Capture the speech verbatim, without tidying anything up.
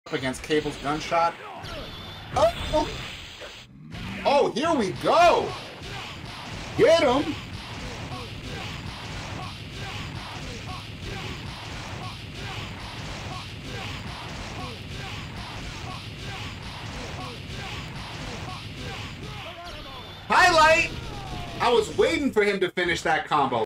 against Cable's gunshot. Oh, oh. Oh, here we go. Get him. Highlight. I was waiting for him to finish that combo.